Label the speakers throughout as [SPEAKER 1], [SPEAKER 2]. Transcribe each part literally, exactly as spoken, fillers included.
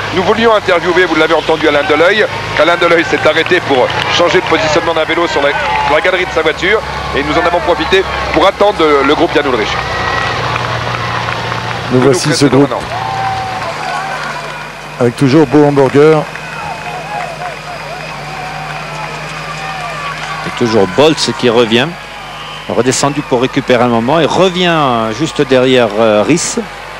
[SPEAKER 1] Nous voulions interviewer, vous l'avez entendu, Alain Deleuil, qu'Alain Deleuil s'est arrêté pour changer de positionnement d'un vélo sur la, sur la galerie de sa voiture, et nous en avons profité pour attendre le groupe Jan Ullrich.
[SPEAKER 2] Nous voici ce groupe avec toujours Beau Hamburger.
[SPEAKER 3] Et toujours Boltz qui revient, redescendu pour récupérer un moment et revient juste derrière euh, Ries.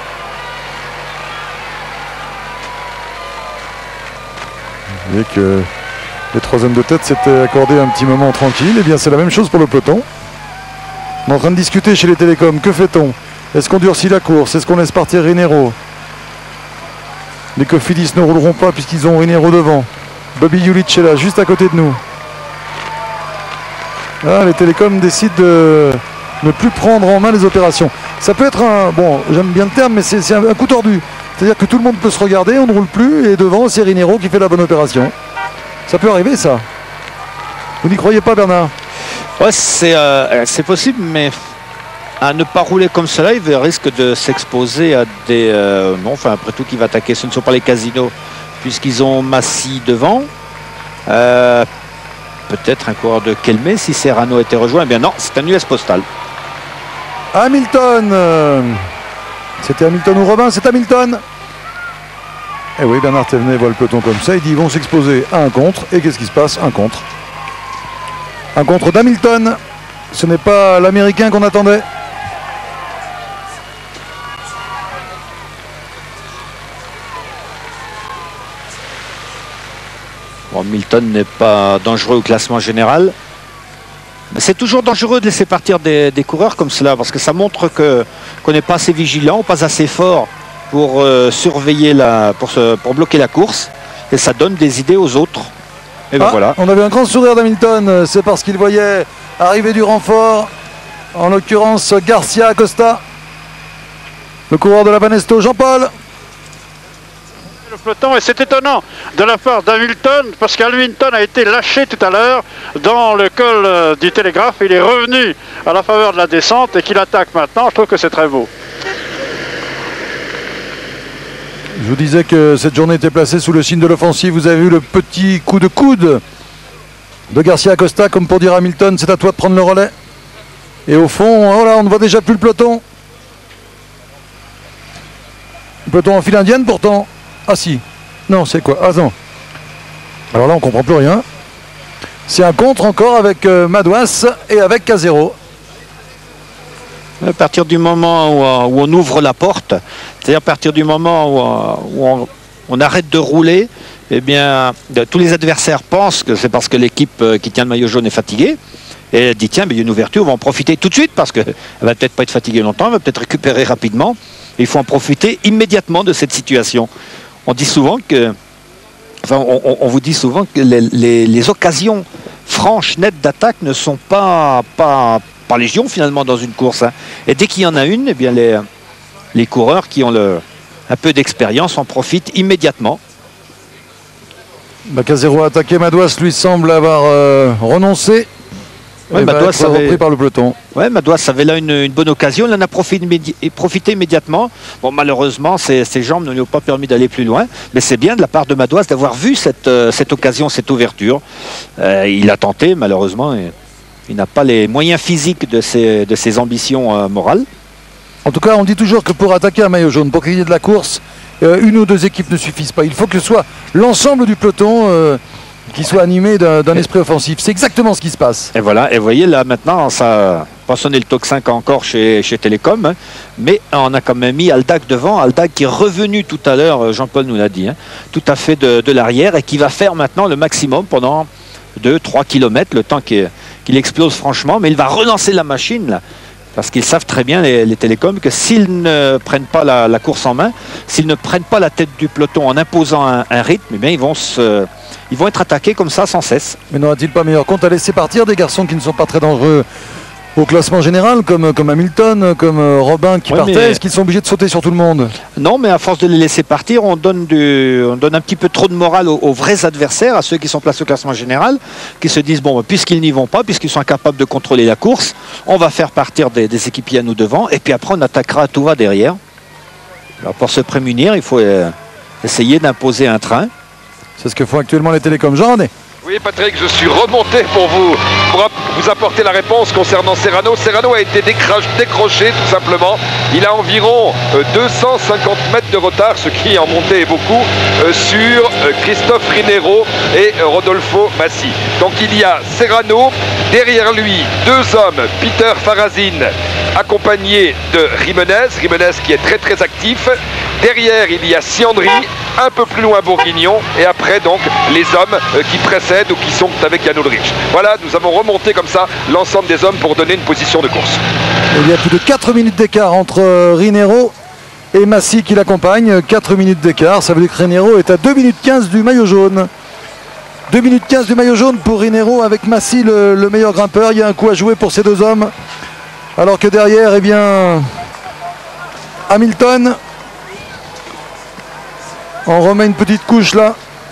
[SPEAKER 2] Vous voyez que les trois hommes de tête s'étaient accordés un petit moment tranquille. Et bien c'est la même chose pour le peloton. On est en train de discuter chez les télécoms. Que fait-on? Est-ce qu'on durcit la course? Est-ce qu'on laisse partir Rinero? Les Cofidis ne rouleront pas puisqu'ils ont Rinero devant. Bobby Julich est là, juste à côté de nous. Ah, les télécoms décident de ne plus prendre en main les opérations. Ça peut être un... Bon, j'aime bien le terme, mais c'est un, un coup tordu. C'est-à-dire que tout le monde peut se regarder, on ne roule plus, et devant, c'est Rinero qui fait la bonne opération. Ça peut arriver, ça. Vous n'y croyez pas, Bernard?
[SPEAKER 3] Ouais, c'est euh, c'est possible, mais à ne pas rouler comme cela, il risque de s'exposer à des... Euh, non, enfin, après tout, qui va attaquer, ce ne sont pas les casinos, puisqu'ils ont Massy devant. Euh, Peut-être un coureur de Kelme, si Serrano était rejoint. Eh bien non, c'est un U S Postal.
[SPEAKER 2] Hamilton euh, C'était Hamilton ou Robin? C'est Hamilton. Eh oui, Bernard Thévenet voit le peloton comme ça. Il dit ils vont s'exposer à un contre. Et qu'est-ce qui se passe? Un contre. Un contre d'Hamilton. Ce n'est pas l'Américain qu'on attendait.
[SPEAKER 3] Bon, Hamilton n'est pas dangereux au classement général. C'est toujours dangereux de laisser partir des, des coureurs comme cela, parce que ça montre que qu'on n'est pas assez vigilant, pas assez fort pour euh, surveiller la, pour, se, pour bloquer la course, et ça donne des idées aux autres. Et ben
[SPEAKER 2] ah,
[SPEAKER 3] voilà.
[SPEAKER 2] On avait un grand sourire d'Hamilton, c'est parce qu'il voyait arriver du renfort, en l'occurrence Garcia Acosta, le coureur de la Banesto. Jean-Paul.
[SPEAKER 4] Le peloton, et c'est étonnant de la part d'Hamilton, parce qu'Hamilton a été lâché tout à l'heure dans le col euh, du Télégraphe. Il est revenu à la faveur de la descente et qu'il attaque maintenant. Je trouve que c'est très beau.
[SPEAKER 2] Je vous disais que cette journée était placée sous le signe de l'offensive. Vous avez vu le petit coup de coude de Garcia Acosta, comme pour dire à Hamilton, c'est à toi de prendre le relais. Et au fond, voilà, on ne voit déjà plus le peloton. Le peloton en file indienne pourtant. Ah si, non, c'est quoi? Ah non. Alors là, on comprend plus rien. C'est un contre encore avec euh, Madouas et avec Casero.
[SPEAKER 3] À partir du moment où, où on ouvre la porte, c'est-à-dire à partir du moment où, où on, on arrête de rouler, eh bien, de, tous les adversaires pensent que c'est parce que l'équipe qui tient le maillot jaune est fatiguée. Et elle dit, tiens, mais il y a une ouverture, on va en profiter tout de suite, parce qu'elle va peut-être pas être fatiguée longtemps, elle va peut-être récupérer rapidement. Et il faut en profiter immédiatement de cette situation. On dit souvent que, enfin, on, on vous dit souvent que les, les, les occasions franches, nettes d'attaque ne sont pas, pas, pas légion finalement dans une course. Hein. Et dès qu'il y en a une, eh bien les, les coureurs qui ont le, un peu d'expérience en profitent immédiatement.
[SPEAKER 2] Bah, Casero a attaqué, Madouas lui semble avoir euh, renoncé.
[SPEAKER 3] Ouais, Madouas avait...
[SPEAKER 2] repris par le peloton.
[SPEAKER 3] Ouais, Madouas avait là une, une bonne occasion, il en a profité, immédi... profité immédiatement. Bon, malheureusement, ses, ses jambes ne lui ont pas permis d'aller plus loin, mais c'est bien de la part de Madouas d'avoir vu cette, euh, cette occasion, cette ouverture. Euh, il a tenté, malheureusement, et il n'a pas les moyens physiques de ses, de ses ambitions euh, morales.
[SPEAKER 2] En tout cas, on dit toujours que pour attaquer un maillot jaune, pour qu'il y ait de la course, euh, une ou deux équipes ne suffisent pas. Il faut que ce soit l'ensemble du peloton euh, qui soit animé d'un esprit offensif. C'est exactement ce qui se passe.
[SPEAKER 3] Et voilà, et vous voyez là maintenant, ça a pas sonné le toc cinq encore chez, chez Télécom, hein, mais on a quand même mis Aldag devant, Aldag qui est revenu tout à l'heure, Jean-Paul nous l'a dit, hein, tout à fait de, de l'arrière, et qui va faire maintenant le maximum pendant deux trois kilomètres, le temps qu'il qu'il explose franchement, mais il va relancer la machine là. Parce qu'ils savent très bien, les, les télécoms, que s'ils ne prennent pas la, la course en main, s'ils ne prennent pas la tête du peloton en imposant un, un rythme, eh bien ils, vont se, ils vont être attaqués comme ça sans cesse.
[SPEAKER 2] Mais n'aura-t-il pas meilleur compte à laisser partir des garçons qui ne sont pas très dangereux au classement général, comme, comme Hamilton, comme Robin qui oui, partait? Est-ce qu'ils sont obligés de sauter sur tout le monde?
[SPEAKER 3] Non, mais à force de les laisser partir, on donne, du, on donne un petit peu trop de morale aux, aux vrais adversaires, à ceux qui sont placés au classement général, qui se disent, bon, puisqu'ils n'y vont pas, puisqu'ils sont incapables de contrôler la course, on va faire partir des, des équipiers à nous devant, et puis après on attaquera à tout va derrière. Alors pour se prémunir, il faut, euh, essayer d'imposer un train.
[SPEAKER 2] C'est ce que font actuellement les télécoms. Jean-René.
[SPEAKER 1] Oui Patrick, je suis remonté pour vous, pour vous apporter la réponse concernant Serrano. Serrano a été décroché tout simplement. Il a environ deux cent cinquante mètres de retard, ce qui en montée est beaucoup, sur Christophe Rinero et Rodolfo Massi. Donc il y a Serrano, derrière lui deux hommes, Peter Farazin accompagné de Jimenez, Jimenez qui est très très actif. Derrière il y a Siandri, un peu plus loin Bourguignon, et après donc les hommes qui précèdent ou qui sont avec Jan Ullrich. Voilà, nous avons remonté comme ça l'ensemble des hommes pour donner une position de course.
[SPEAKER 2] Il y a plus de quatre minutes d'écart entre Rinero et Massi qui l'accompagne. quatre minutes d'écart, ça veut dire que Rinero est à deux minutes quinze du maillot jaune. deux minutes quinze du maillot jaune pour Rinero avec Massi le, le meilleur grimpeur. Il y a un coup à jouer pour ces deux hommes. Alors que derrière, eh bien, Hamilton, on remet une petite couche là.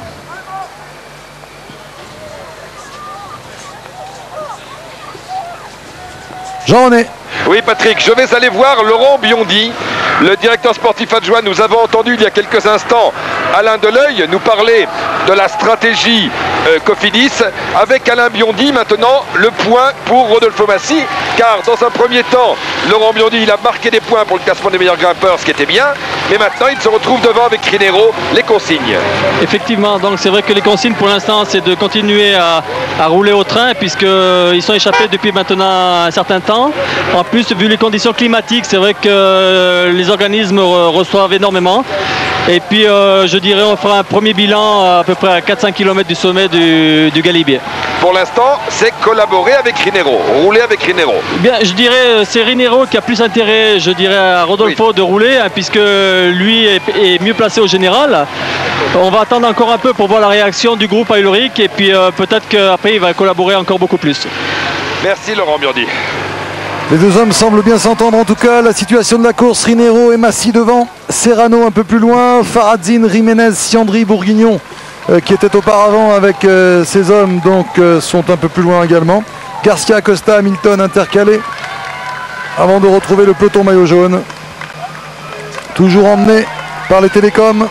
[SPEAKER 2] Jean-René.
[SPEAKER 1] Oui Patrick, je vais aller voir Laurent Biondi, le directeur sportif adjoint. Nous avons entendu il y a quelques instants Alain Deleuil nous parler de la stratégie euh, Cofidis. Avec Alain Biondi maintenant le point pour Rodolfo Massi, car dans un premier temps Laurent Biondi il a marqué des points pour le classement des meilleurs grimpeurs, ce qui était bien, mais maintenant il se retrouve devant avec Rinero. Les consignes.
[SPEAKER 5] Effectivement, donc c'est vrai que les consignes pour l'instant c'est de continuer à, à rouler au train, puisqu'ils sont échappés depuis maintenant un certain temps. En plus, vu les conditions climatiques, c'est vrai que les organismes reçoivent énormément. Et puis, euh, je dirais, on fera un premier bilan à peu près à quatre à cinq kilomètres du sommet du, du Galibier.
[SPEAKER 1] Pour l'instant, c'est collaborer avec Rinero, rouler avec Rinero.
[SPEAKER 5] Bien, je dirais, c'est Rinero qui a plus intérêt, je dirais, à Rodolfo oui. de rouler, hein, puisque lui est, est mieux placé au général. On va attendre encore un peu pour voir la réaction du groupe à Ullrich, et puis euh, peut-être qu'après, il va collaborer encore beaucoup plus.
[SPEAKER 1] Merci Laurent Biondi.
[SPEAKER 2] Les deux hommes semblent bien s'entendre. En tout cas, la situation de la course, Rinero et Massi devant, Serrano un peu plus loin, Farazin, Jimenez, Siandri, Bourguignon euh, qui étaient auparavant avec euh, ces hommes, donc euh, sont un peu plus loin également. Garcia, Costa, Hamilton intercalés avant de retrouver le peloton maillot jaune, toujours emmené par les télécoms.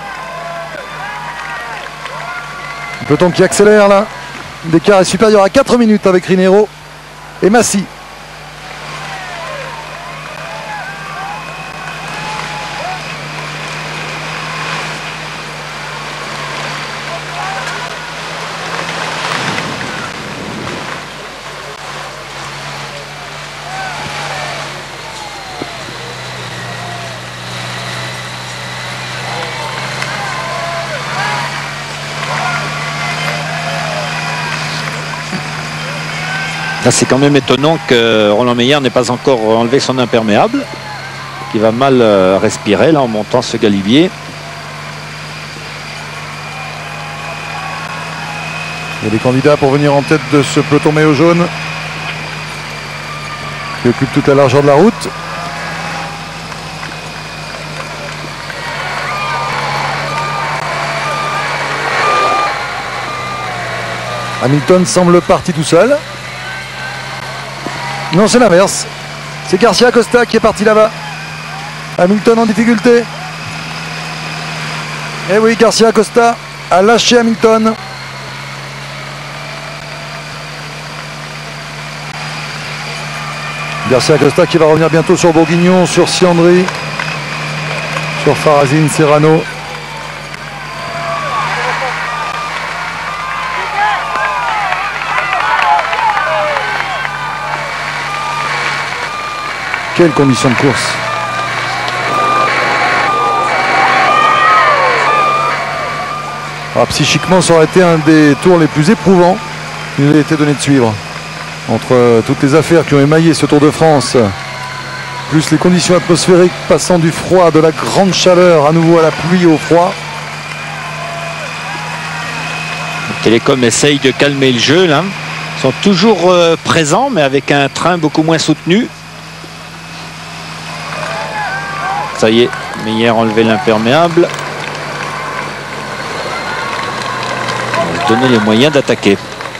[SPEAKER 2] Le peloton qui accélère là, l'écart est supérieur à quatre minutes avec Rinero et Massi.
[SPEAKER 3] Là, c'est quand même étonnant que Roland Meyer n'ait pas encore enlevé son imperméable, qui va mal euh, respirer là en montant ce galibier.
[SPEAKER 2] Il y a des candidats pour venir en tête de ce peloton maillot jaune qui occupe toute la largeur de la route. Hamilton semble parti tout seul. Non, c'est l'inverse. C'est Garcia Costa qui est parti là-bas. Hamilton en difficulté. Et oui, Garcia Costa a lâché Hamilton. Garcia Costa qui va revenir bientôt sur Bourguignon, sur Siandri, sur Farazin, Serrano. Quelles conditions de course! Alors, psychiquement, ça aurait été un des tours les plus éprouvants qu'il nous a été donné de suivre. Entre toutes les affaires qui ont émaillé ce Tour de France, plus les conditions atmosphériques passant du froid, de la grande chaleur, à nouveau à la pluie, au froid.
[SPEAKER 3] Les Télécom essaye de calmer le jeu là. Ils sont toujours euh, présents, mais avec un train beaucoup moins soutenu. Ça y est, Meyer a enlevé l'imperméable. On va donner les moyens d'attaquer.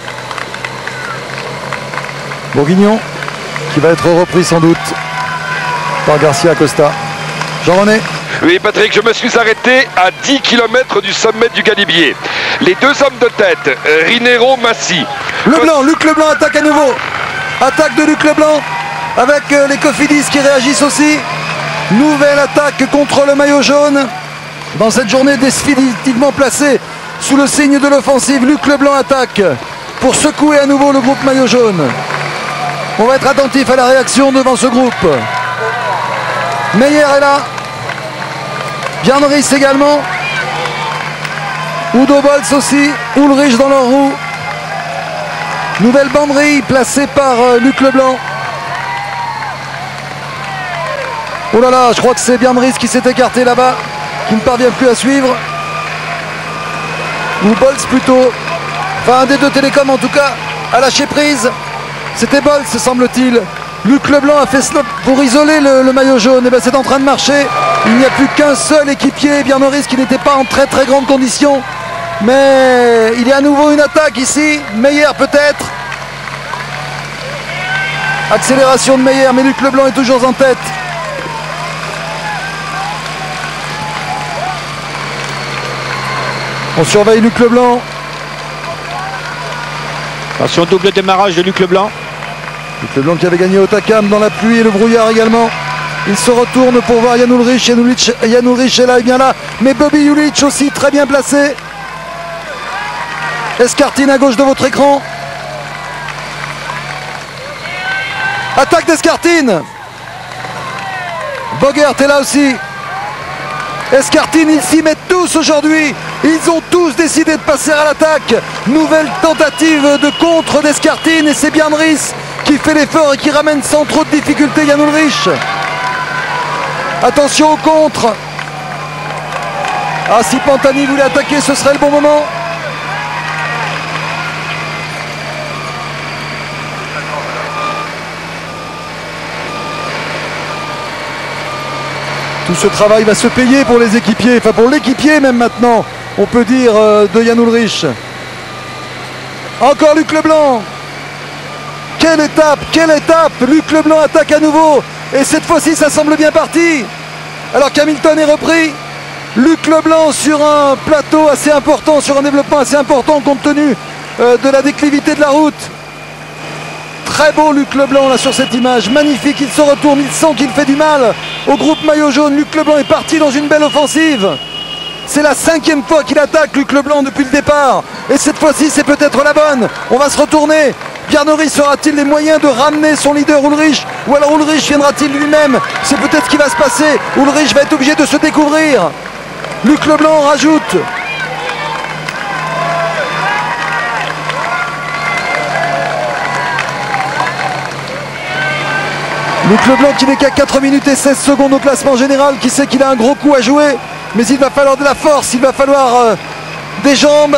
[SPEAKER 2] Bourguignon qui va être repris sans doute par Garcia Costa. Jean-René.
[SPEAKER 1] Oui, Patrick, je me suis arrêté à dix kilomètres du sommet du Galibier. Les deux hommes de tête, Rinero, Massi.
[SPEAKER 2] Leblanc, Luc Leblanc attaque à nouveau. Attaque de Luc Leblanc avec euh, les Cofidis qui réagissent aussi. Nouvelle attaque contre le maillot jaune. Dans cette journée définitivement placée sous le signe de l'offensive, Luc Leblanc attaque pour secouer à nouveau le groupe maillot jaune. On va être attentif à la réaction devant ce groupe. Meyer est là. Bjarneris également. Udo Bolz aussi. Ulrich dans leur roue. Nouvelle banderille placée par euh, Luc Leblanc. Oh là là, je crois que c'est Bjarneris qui s'est écarté là-bas, qui ne parvient plus à suivre. Ou Bolz plutôt. Enfin, un des deux télécoms en tout cas a lâché prise. C'était Bolz, semble-t-il. Luc Leblanc a fait cela pour isoler le, le maillot jaune. Et bien c'est en train de marcher. Il n'y a plus qu'un seul équipier, Bjarneris, qui n'était pas en très très grande condition. Mais il y a à nouveau une attaque ici. Meyer peut-être. Accélération de Meyer, mais Luc Leblanc est toujours en tête. On surveille Luc Leblanc.
[SPEAKER 3] Attention, double démarrage de Luc Leblanc.
[SPEAKER 2] Luc Leblanc qui avait gagné au Takam dans la pluie et le brouillard également. Il se retourne pour voir Jan Ullrich. Jan Ullrich, Jan Ullrich est là, et bien là. Mais Bobby Julich aussi très bien placé. Escartine à gauche de votre écran. Attaque d'Escartine. Bogert est là aussi. Escartine, ils s'y mettent tous aujourd'hui. Ils ont tous décidé de passer à l'attaque. Nouvelle tentative de contre d'Escartine et c'est Bjarneris qui fait l'effort et qui ramène sans trop de difficulté Jan Ullrich. Attention au contre. Ah, si Pantani voulait attaquer, ce serait le bon moment. Tout ce travail va se payer pour les équipiers, enfin pour l'équipier même maintenant, on peut dire, euh, de Jan Ullrich. Encore Luc Leblanc. Quelle étape, quelle étape. Luc Leblanc attaque à nouveau. Et cette fois-ci, ça semble bien parti. Alors qu'Hamilton est repris. Luc Leblanc sur un plateau assez important, sur un développement assez important compte tenu euh, de la déclivité de la route. Très beau Luc Leblanc là sur cette image, magnifique, il se retourne, il sent qu'il fait du mal au groupe maillot jaune. Luc Leblanc est parti dans une belle offensive. C'est la cinquième fois qu'il attaque Luc Leblanc depuis le départ. Et cette fois-ci c'est peut-être la bonne. On va se retourner. Bjarneris aura-t-il les moyens de ramener son leader Ullrich? Ou alors Ullrich viendra-t-il lui-même? C'est peut-être ce qui va se passer. Ullrich va être obligé de se découvrir. Luc Leblanc rajoute. Luc Leblanc qui n'est qu'à quatre minutes et seize secondes au classement général, qui sait qu'il a un gros coup à jouer, mais il va falloir de la force, il va falloir euh, des jambes.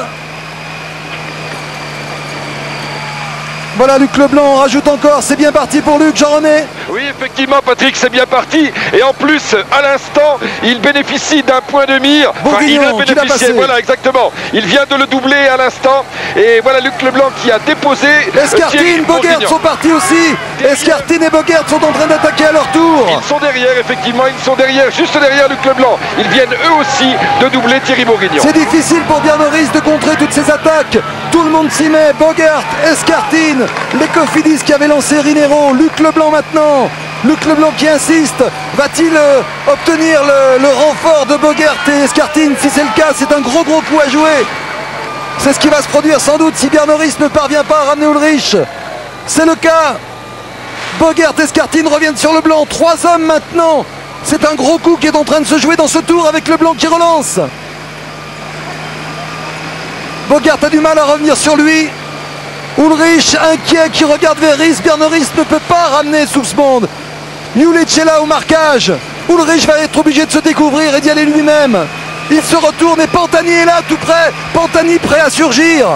[SPEAKER 2] Voilà, Luc Leblanc rajoute encore, c'est bien parti pour Luc, Jean-René.
[SPEAKER 1] Oui, effectivement, Patrick, c'est bien parti. Et en plus, à l'instant, il bénéficie d'un point de mire. Enfin, il a bénéficié, voilà, exactement. Il vient de le doubler à l'instant. Et voilà Luc Leblanc qui a déposé.
[SPEAKER 2] Escartine, Bogert sont partis aussi. Escartine et Bogert sont en train d'attaquer à leur tour.
[SPEAKER 1] Ils sont derrière, effectivement, ils sont derrière, juste derrière Luc Leblanc. Ils viennent eux aussi de doubler Thierry Bourguignon.
[SPEAKER 2] C'est difficile pour Bjarneris de contrer toutes ces attaques. Tout le monde s'y met. Bogert, Escartine, les Cofidis qui avaient lancé Rinero, Luc Leblanc maintenant. Luc Leblanc qui insiste. Va-t-il euh, obtenir le, le renfort de Bogert et Escartine? Si c'est le cas, c'est un gros gros coup à jouer. C'est ce qui va se produire sans doute si Bjarneris ne parvient pas à ramener Ullrich. C'est le cas. Bogert et Escartine reviennent sur Leblanc. Trois hommes maintenant. C'est un gros coup qui est en train de se jouer dans ce tour avec Leblanc qui relance. Bogert a du mal à revenir sur lui. Ullrich inquiet qui regarde vers Ries. Bjarneris ne peut pas ramener Soupsmond. Julich est là au marquage. Ullrich va être obligé de se découvrir et d'y aller lui-même. Il se retourne et Pantani est là tout près. Pantani prêt à surgir.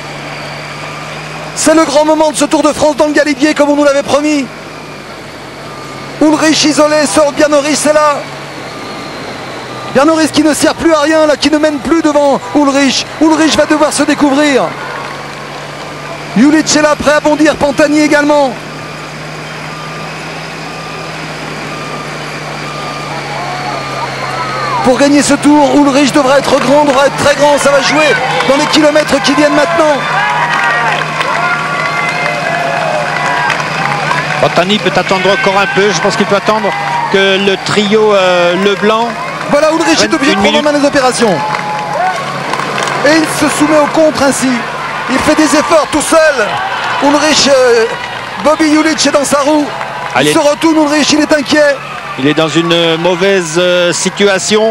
[SPEAKER 2] C'est le grand moment de ce Tour de France dans le Galibier comme on nous l'avait promis. Ullrich isolé, sort Bjarneris est là. Bjarneris qui ne sert plus à rien là, qui ne mène plus devant Ullrich. Ullrich va devoir se découvrir. Julich est là, prêt à bondir, Pantani également. pour gagner ce tour. Ulrich devra être grand, devra être très grand. Ça va jouer dans les kilomètres qui viennent maintenant.
[SPEAKER 3] Pantani peut attendre encore un peu. Je pense qu'il peut attendre que le trio euh, Leblanc.
[SPEAKER 2] Voilà, Ulrich est obligé de prendre en main les opérations. Et il se soumet au contre ainsi. Il fait des efforts tout seul. Ulrich, euh, Bobby Julich est dans sa roue. Il Allez. se retourne, Ulrich, il est inquiet.
[SPEAKER 3] Il est dans une mauvaise euh, situation.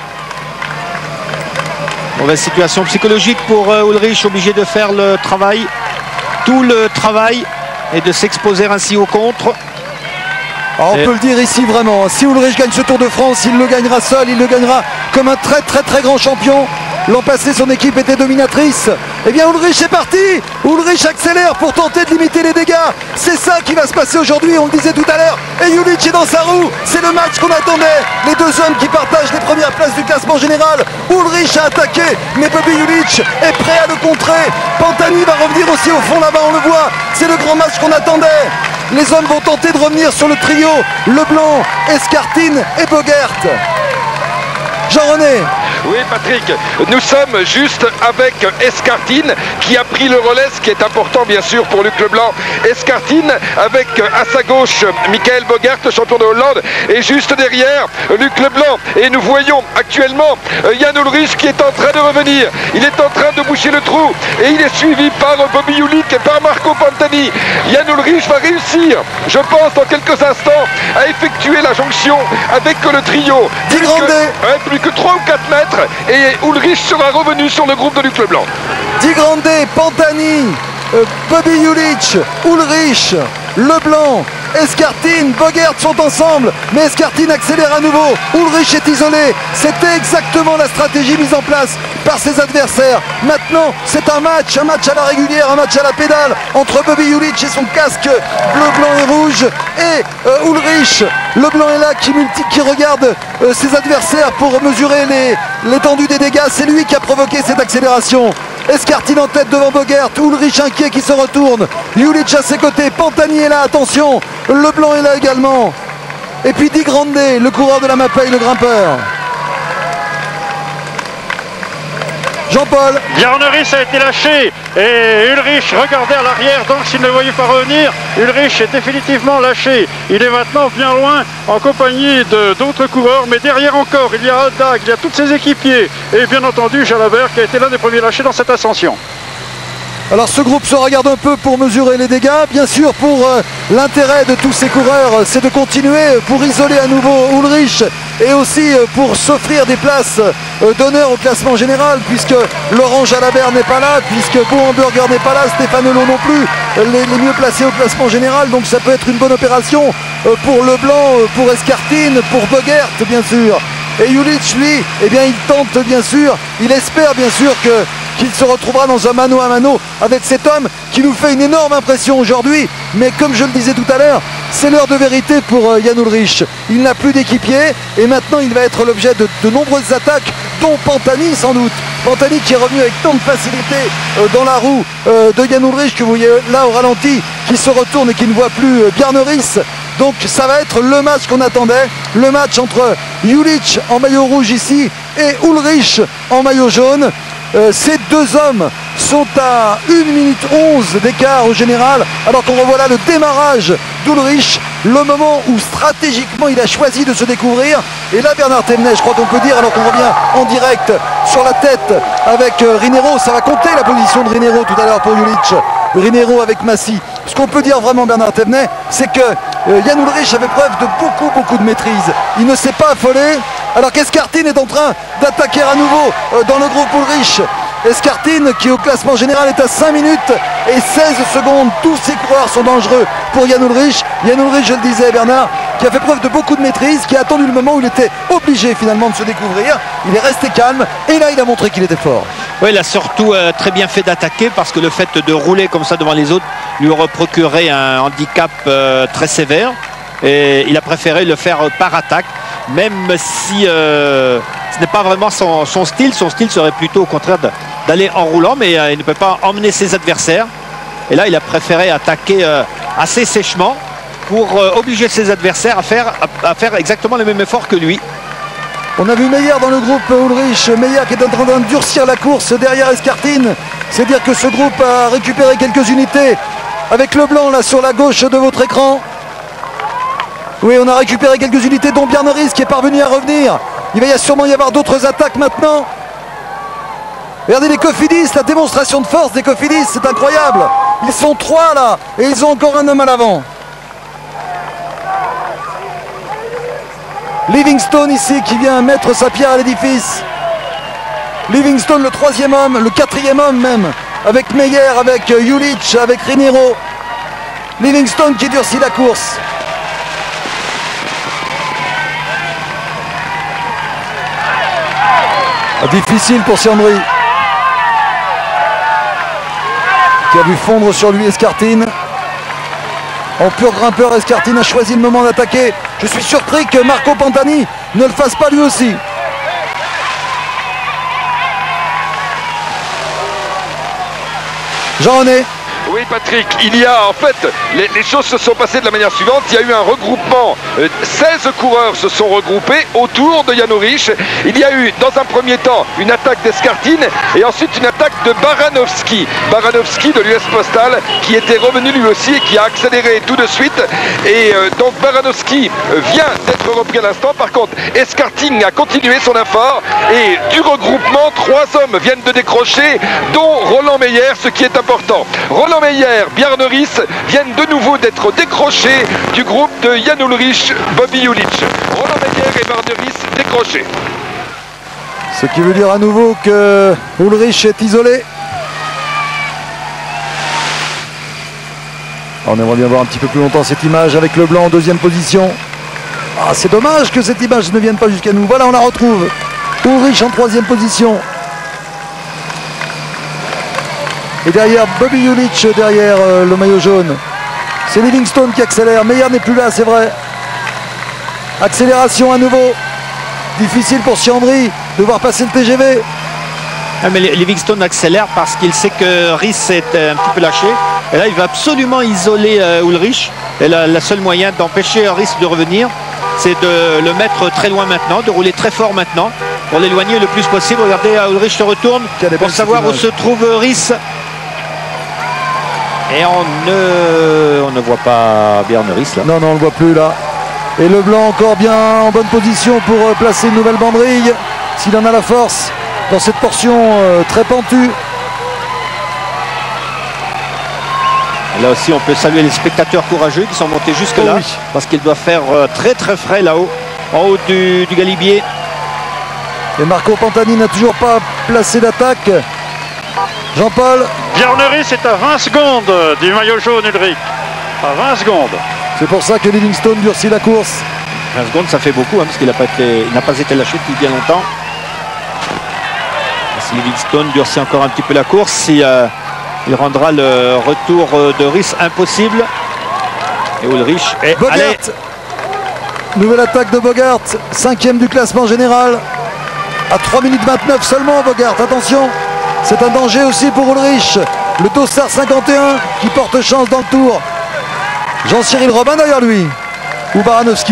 [SPEAKER 3] Mauvaise situation psychologique pour euh, Ulrich, obligé de faire le travail. Tout le travail et de s'exposer ainsi au contre.
[SPEAKER 2] Alors on et... peut le dire ici vraiment, si Ulrich gagne ce Tour de France, il le gagnera seul, il le gagnera comme un très très très grand champion. L'an passé, son équipe était dominatrice. Eh bien, Ulrich est parti. Ulrich accélère pour tenter de limiter les dégâts. C'est ça qui va se passer aujourd'hui, on le disait tout à l'heure. Et Julich est dans sa roue. C'est le match qu'on attendait. Les deux hommes qui partagent les premières places du classement général. Ulrich a attaqué, mais Bobby Julich est prêt à le contrer. Pantani va revenir aussi au fond là-bas, on le voit. C'est le grand match qu'on attendait. Les hommes vont tenter de revenir sur le trio Leblanc, Escartine et Bogert. Jean-René.
[SPEAKER 1] Oui, Patrick, nous sommes juste avec Escartine qui a pris le relais, ce qui est important bien sûr pour Luc Leblanc. Escartine avec à sa gauche Michael Bogert, champion de Hollande, et juste derrière Luc Leblanc. Et nous voyons actuellement Jan Ullrich qui est en train de revenir. Il est en train de boucher le trou et il est suivi par Bobby Julich et par Marco Pantani. Jan Ullrich va réussir, je pense, dans quelques instants à effectuer la jonction avec le trio. Plus que, ouais, plus que trois ou quatre mètres. Et Ullrich sera revenu sur le groupe de Luc Leblanc.
[SPEAKER 2] Di Grande, Pantani, euh, Bobby Julich, Ullrich, Leblanc, Escartine, Bogert sont ensemble, mais Escartine accélère à nouveau. Ullrich est isolé. C'était exactement la stratégie mise en place par ses adversaires. Maintenant, c'est un match, un match à la régulière, un match à la pédale entre Bobby Julich et son casque bleu, blanc et rouge et euh, Ullrich. Leblanc est là qui, multi, qui regarde euh, ses adversaires pour mesurer l'étendue des dégâts. C'est lui qui a provoqué cette accélération. Escartine en tête devant Bogert, Ullrich inquiet qui se retourne, Julich à ses côtés, Pantani est là, attention, Leblanc est là également. Et puis Di Grande, le coureur de la Mapei, le grimpeur. Jean-Paul.
[SPEAKER 4] Bjarneris a été lâché et Ullrich regardait à l'arrière, donc s'il ne voyait pas revenir, Ullrich est définitivement lâché. Il est maintenant bien loin en compagnie d'autres coureurs, mais derrière encore il y a Aldag, il y a tous ses équipiers et bien entendu Jalabert qui a été l'un des premiers lâchés dans cette ascension.
[SPEAKER 2] Alors ce groupe se regarde un peu pour mesurer les dégâts, bien sûr pour euh, l'intérêt de tous ces coureurs, c'est de continuer pour isoler à nouveau Ullrich et aussi euh, pour s'offrir des places euh, d'honneur au classement général, puisque Laurent Jalabert n'est pas là, puisque Bo Hamburger n'est pas là, Stéphane Hulot non plus, les, les mieux placés au classement général, donc ça peut être une bonne opération euh, pour Leblanc, euh, pour Escartine, pour Bogert bien sûr. Et Julich, lui, eh bien, il tente bien sûr, il espère bien sûr que qu'il se retrouvera dans un mano à mano avec cet homme qui nous fait une énorme impression aujourd'hui. Mais comme je le disais tout à l'heure, c'est l'heure de vérité pour euh, Jan Ullrich. Il n'a plus d'équipier et maintenant il va être l'objet de, de nombreuses attaques, dont Pantani sans doute. Pantani qui est revenu avec tant de facilité euh, dans la roue euh, de Jan Ullrich que vous voyez là au ralenti, qui se retourne et qui ne voit plus euh, Bjarneris. Donc ça va être le match qu'on attendait, le match entre Julich en maillot rouge ici et Ullrich en maillot jaune. Euh, ces deux hommes sont à une minute onze d'écart au général, alors qu'on revoit là le démarrage d'Ullrich, le moment où stratégiquement il a choisi de se découvrir. Et là Bernard Thévenet, je crois qu'on peut dire, alors qu'on revient en direct sur la tête avec euh, Rinero, ça va compter la position de Rinero tout à l'heure pour Julich. Rinero avec Massy. Ce qu'on peut dire vraiment Bernard Thévenet, c'est que euh, Jan Ullrich avait preuve de beaucoup beaucoup de maîtrise. Il ne s'est pas affolé, alors qu'Escartine est en train d'attaquer à nouveau euh, dans le groupe Ullrich. Escartine qui au classement général est à cinq minutes et seize secondes. Tous ces coureurs sont dangereux pour Jan Ullrich. Jan Ullrich, je le disais Bernard, qui a fait preuve de beaucoup de maîtrise, qui a attendu le moment où il était obligé finalement de se découvrir. Il est resté calme et là il a montré qu'il était fort.
[SPEAKER 3] Oui, il a surtout euh, très bien fait d'attaquer, parce que le fait de rouler comme ça devant les autres lui aurait procuré un handicap euh, très sévère. Et il a préféré le faire par attaque, même si euh, ce n'est pas vraiment son, son style. Son style serait plutôt au contraire d'aller en roulant, mais euh, il ne peut pas emmener ses adversaires. Et là, il a préféré attaquer euh, assez sèchement pour euh, obliger ses adversaires à faire, à, à faire exactement le même effort que lui.
[SPEAKER 2] On a vu Meyer dans le groupe Ulrich. Meyer qui est en train de durcir la course derrière Escartine. C'est dire que ce groupe a récupéré quelques unités. Avec le blanc là sur la gauche de votre écran. Oui, on a récupéré quelques unités dont Bjarne qui est parvenu à revenir. Il va y sûrement y avoir d'autres attaques maintenant. Regardez les Cofidis, la démonstration de force des Cofidis, c'est incroyable. Ils sont trois là et ils ont encore un homme à l'avant. Livingstone ici qui vient mettre sa pierre à l'édifice. Livingstone le troisième homme, le quatrième homme même, avec Meyer, avec Julich, avec Rinero. Livingstone qui durcit la course. Difficile pour Siandri, qui a vu fondre sur lui Escartine. En pur grimpeur, Escartine a choisi le moment d'attaquer. Je suis surpris que Marco Pantani ne le fasse pas lui aussi. Jean-René.
[SPEAKER 1] Oui Patrick, il y a en fait, les, les choses se sont passées de la manière suivante. Il y a eu un regroupement, euh, seize coureurs se sont regroupés autour de Jan Ullrich. Il y a eu dans un premier temps une attaque d'Escartine et ensuite une attaque de Baranovski. Baranovski de l'U S Postal qui était revenu lui aussi et qui a accéléré tout de suite. Et euh, donc Baranovski vient d'être repris à l'instant. Par contre, Escartine a continué son effort et du regroupement, trois hommes viennent de décrocher, dont Roland Meyer, ce qui est important. Roland Meyer, Bjarne Riis viennent de nouveau d'être décrochés du groupe de Jan Ullrich, Bobby Julich. Roland Meyer et Bjarne Riis décrochés.
[SPEAKER 2] Ce qui veut dire à nouveau que Ullrich est isolé. On aimerait bien voir un petit peu plus longtemps cette image avec le blanc en deuxième position. Ah, c'est dommage que cette image ne vienne pas jusqu'à nous. Voilà, on la retrouve. Ullrich en troisième position. Et derrière Bobby Julich, derrière euh, le maillot jaune. C'est Livingstone qui accélère. Meyer n'est plus là, c'est vrai. Accélération à nouveau. Difficile pour Siandri de voir passer le T G V.
[SPEAKER 3] Ah, mais Livingstone accélère parce qu'il sait que Riis est un petit peu lâché. Et là, il va absolument isoler euh, Ullrich. Et la, la seule moyen d'empêcher Riis de revenir, c'est de le mettre très loin maintenant, de rouler très fort maintenant, pour l'éloigner le plus possible. Regardez, Ullrich se retourne pour savoir où se trouve Riis. Et on ne, on ne voit pas Bjarne Riis là.
[SPEAKER 2] Non, non, on ne le voit plus là. Et le blanc encore bien en bonne position pour euh, placer une nouvelle banderille, s'il en a la force, dans cette portion euh, très pentue.
[SPEAKER 3] Et là aussi, on peut saluer les spectateurs courageux qui sont montés jusque là, oh oui. Parce qu'il doit faire euh, très très frais là-haut, en haut du, du galibier.
[SPEAKER 2] Et Marco Pantani n'a toujours pas placé d'attaque. Jean-Paul.
[SPEAKER 4] Bjarne Riis est à vingt secondes du maillot jaune Ullrich. À vingt secondes.
[SPEAKER 2] C'est pour ça que Livingstone durcit la course.
[SPEAKER 3] vingt secondes, ça fait beaucoup, hein, parce qu'il n'a pas, pas été lâché depuis bien longtemps. Si Livingstone durcit encore un petit peu la course, si, euh, il rendra le retour de Riis impossible. Et Ullrich est allé.
[SPEAKER 2] Nouvelle attaque de Bogart, cinquième du classement général. À trois minutes vingt-neuf seulement, Bogart, attention. C'est un danger aussi pour Ullrich. Le Dossard cinquante et un qui porte chance dans le tour. Jean-Cyril Robin derrière lui. Ou Baranovski.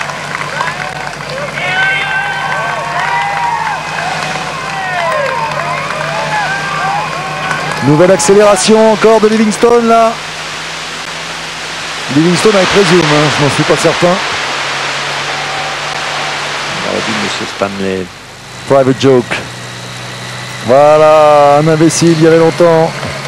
[SPEAKER 2] Nouvelle accélération encore de Livingstone là. Livingstone avec présume, hein, je n'en suis pas certain.
[SPEAKER 3] On aurait dit Monsieur Stanley.
[SPEAKER 2] Private joke. Voilà, un imbécile il y avait longtemps.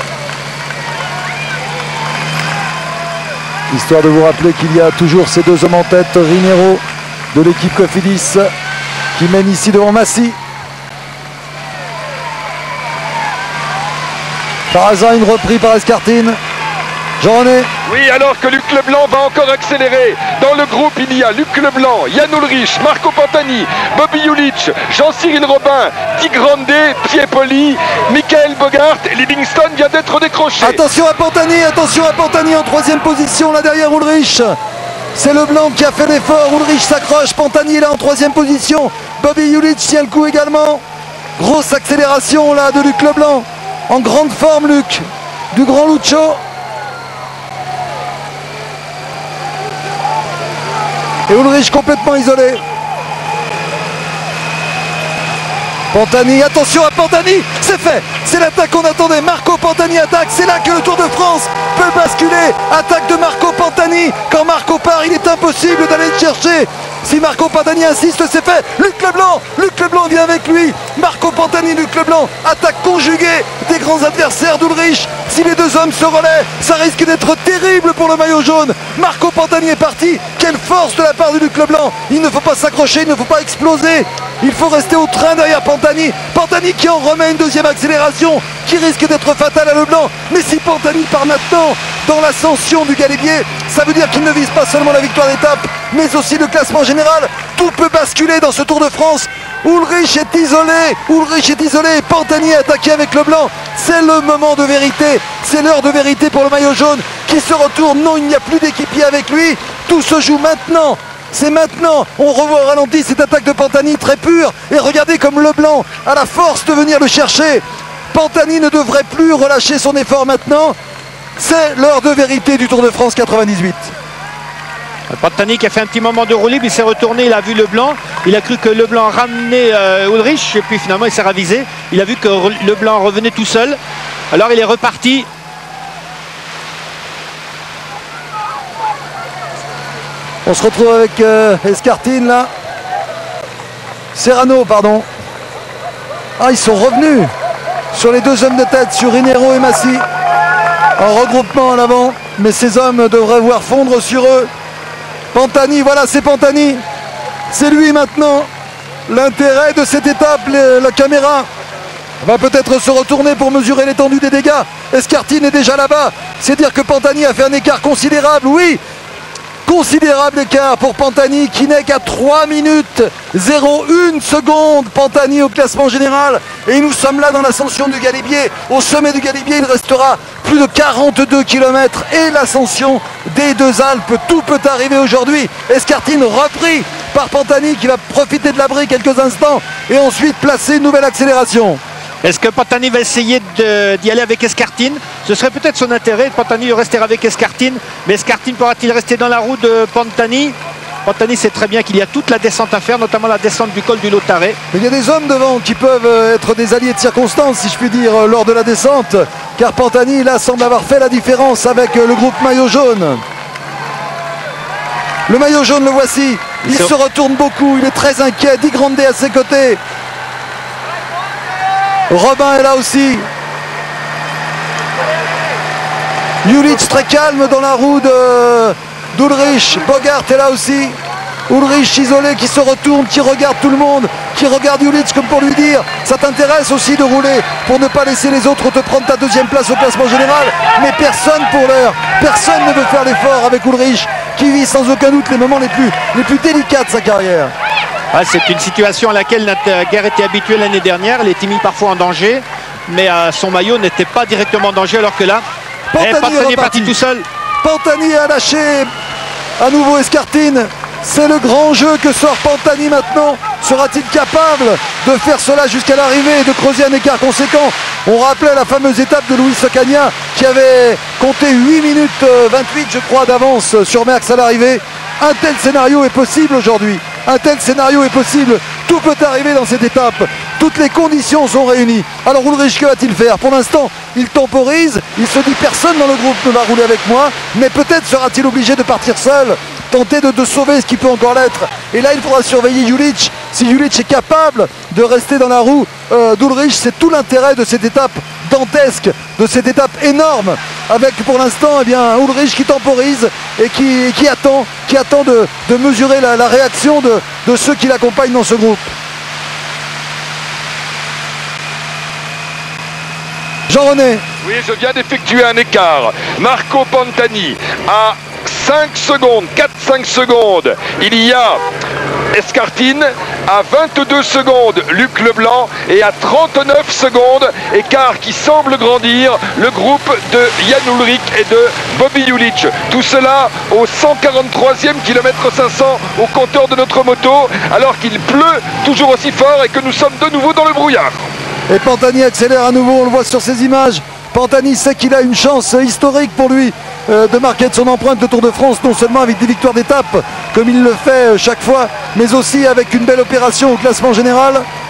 [SPEAKER 2] Histoire de vous rappeler qu'il y a toujours ces deux hommes en tête, Rinero de l'équipe Cofidis qui mène ici devant Massy. Tarazin, une reprise par Escartine. Jean-René.
[SPEAKER 1] Oui, alors que Luc Leblanc va encore accélérer. Dans le groupe, il y a Luc Leblanc, Jan Ullrich, Marco Pantani, Bobby Julich, Jean-Cyril Robin, Di Grande, Piepoli, Michael Bogart et Livingstone vient d'être décroché.
[SPEAKER 2] Attention à Pantani, attention à Pantani en troisième position là derrière Ullrich. C'est Leblanc qui a fait l'effort, Ullrich s'accroche, Pantani là en troisième position. Bobby Julich tient le coup également. Grosse accélération là de Luc Leblanc. En grande forme Luc, du grand Lucho. Et Ullrich complètement isolé. Pantani, attention à Pantani, c'est fait, c'est l'attaque qu'on attendait. Marco Pantani attaque, c'est là que le Tour de France peut basculer. Attaque de Marco Pantani, quand Marco part, il est impossible d'aller le chercher. Si Marco Pantani insiste, c'est fait. Luc Leblanc, Luc Leblanc vient avec lui. Marco Pantani, Luc Leblanc, attaque conjuguée des grands adversaires d'Ulrich. Si les deux hommes se relaient, ça risque d'être terrible pour le maillot jaune. Marco Pantani est parti. Quelle force de la part de Luc Leblanc. Il ne faut pas s'accrocher, il ne faut pas exploser. Il faut rester au train derrière Pantani. Pantani qui en remet une deuxième accélération qui risque d'être fatale à Leblanc. Mais si Pantani part maintenant dans l'ascension du Galibier, ça veut dire qu'il ne vise pas seulement la victoire d'étape, mais aussi le classement général. Tout peut basculer dans ce Tour de France. Ulrich est isolé, Ulrich est isolé, Pantani est attaqué avec Leblanc. C'est le moment de vérité, c'est l'heure de vérité pour le maillot jaune qui se retourne. Non, il n'y a plus d'équipier avec lui, tout se joue maintenant. C'est maintenant, on revoit au ralenti cette attaque de Pantani très pure. Et regardez comme Leblanc a la force de venir le chercher. Pantani ne devrait plus relâcher son effort maintenant. C'est l'heure de vérité du Tour de France quatre-vingt-dix-huit.
[SPEAKER 3] Pantani qui a fait un petit moment de roue libre, il s'est retourné, il a vu Leblanc, il a cru que Leblanc ramenait euh, Ulrich et puis finalement il s'est ravisé. Il a vu que Leblanc revenait tout seul. Alors il est reparti.
[SPEAKER 2] On se retrouve avec euh, Escartine là. Serrano, pardon. Ah, ils sont revenus sur les deux hommes de tête, sur Rinero et Massi. En regroupement en avant, mais ces hommes devraient voir fondre sur eux. Pantani, voilà, c'est Pantani. C'est lui maintenant. L'intérêt de cette étape, les, la caméra va peut-être se retourner pour mesurer l'étendue des dégâts. Escartine est déjà là-bas. C'est dire que Pantani a fait un écart considérable, oui. Considérable écart pour Pantani qui n'est qu'à trois minutes zéro une seconde. Pantani au classement général. Et nous sommes là dans l'ascension du Galibier. Au sommet du Galibier, il restera plus de quarante-deux kilomètres et l'ascension des deux Alpes. Tout peut arriver aujourd'hui. Escartine repris par Pantani qui va profiter de l'abri quelques instants et ensuite placer une nouvelle accélération.
[SPEAKER 3] Est-ce que Pantani va essayer d'y aller avec Escartine? Ce serait peut-être son intérêt, Pantani de rester avec Escartine. Mais Escartine pourra-t-il rester dans la roue de Pantani? Pantani sait très bien qu'il y a toute la descente à faire, notamment la descente du col du Lautaret.
[SPEAKER 2] Il y a des hommes devant qui peuvent être des alliés de circonstance, si je puis dire, lors de la descente. Car Pantani, là, semble avoir fait la différence avec le groupe maillot jaune. Le maillot jaune, le voici. Il se retourne beaucoup, il est très inquiet. Di Grande à ses côtés. Robin est là aussi. Jülich très calme dans la roue d'Ulrich. Bogart est là aussi. Ulrich isolé qui se retourne, qui regarde tout le monde, qui regarde Jülich comme pour lui dire ça t'intéresse aussi de rouler pour ne pas laisser les autres te prendre ta deuxième place au classement général. Mais personne pour l'heure, personne ne veut faire l'effort avec Ulrich qui vit sans aucun doute les moments les plus, les plus délicats de sa carrière.
[SPEAKER 3] Ah, c'est une situation à laquelle il n'a guère été habitué l'année dernière. Il était mis parfois en danger, mais euh, son maillot n'était pas directement en danger, alors que là,
[SPEAKER 2] Pantani,
[SPEAKER 3] eh, Pantani est parti tout seul.
[SPEAKER 2] Pantani a lâché à nouveau Escartine. C'est le grand jeu que sort Pantani maintenant. Sera-t-il capable de faire cela jusqu'à l'arrivée et de creuser un écart conséquent? On rappelait la fameuse étape de Luis Ocaña qui avait compté huit minutes vingt-huit, je crois, d'avance sur Merckx à l'arrivée. Un tel scénario est possible aujourd'hui. Un tel scénario est possible. Tout peut arriver dans cette étape. Toutes les conditions sont réunies. Alors Ulrich, que va-t-il faire? Pour l'instant, il temporise. Il se dit personne dans le groupe ne va rouler avec moi. Mais peut-être sera-t-il obligé de partir seul. Tenter de, de sauver ce qui peut encore l'être. Et là, il faudra surveiller Jülich. Si Jülich est capable de rester dans la roue euh, d'Ulrich, c'est tout l'intérêt de cette étape dantesque, de cette étape énorme. Avec pour l'instant eh bien Ulrich qui temporise et qui, qui attend, qui attend de, de mesurer la, la réaction de, de ceux qui l'accompagnent dans ce groupe. Jean-René.
[SPEAKER 1] Oui, je viens d'effectuer un écart. Marco Pantani à cinq secondes, quatre cinq secondes. Il y a Escartine à vingt-deux secondes, Luc Leblanc, et à trente-neuf secondes, écart qui semble grandir, le groupe de Jan Ullrich et de Bobby Jülich. Tout cela au cent quarante-troisième kilomètre cinq cents au compteur de notre moto, alors qu'il pleut toujours aussi fort et que nous sommes de nouveau dans le brouillard.
[SPEAKER 2] Et Pantani accélère à nouveau, on le voit sur ces images. Pantani sait qu'il a une chance historique pour lui euh, de marquer de son empreinte le Tour de France, non seulement avec des victoires d'étape, comme il le fait euh, chaque fois, mais aussi avec une belle opération au classement général.